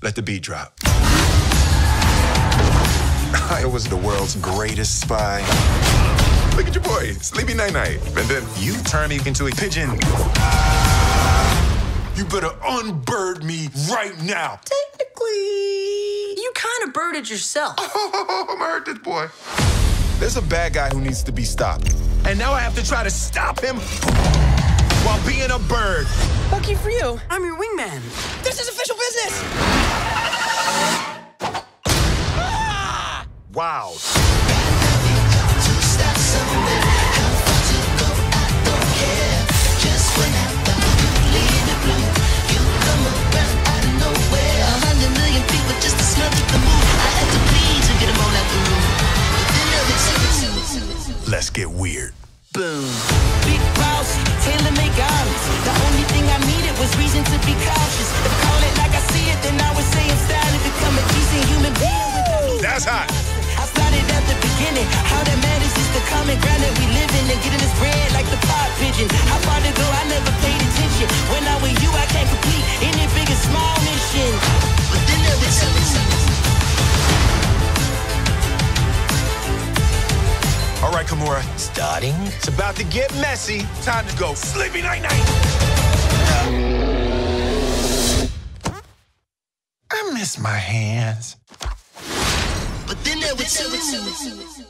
Let the beat drop. I was the world's greatest spy. Look at your boy, Sleepy Night Night. And then you turn me into a pigeon. You better unbird me right now. Technically, you kind of birded yourself. Oh, I'm gonna hurt this boy. There's a bad guy who needs to be stopped. And now I have to try to stop him while being a bird. Lucky for you, I'm your wingman. This is official business. Wow. Let's get weird. Boom. Big boss, tailor-made garments. The only thing I needed was reason to be cautious. If call it like I see it, then I would say I'm styling to become a decent human being without losing. That's hot. I started at the beginning. How that matters is the common ground that we live in and getting this bread like the pot pigeon. How far to go, I never paid attention. When I'm with you, I can't complete any big or small mission. But then there was All right, Kimura. starting. It's about to get messy. Time to go. Sleepy Night Night. I miss my hands. But then there was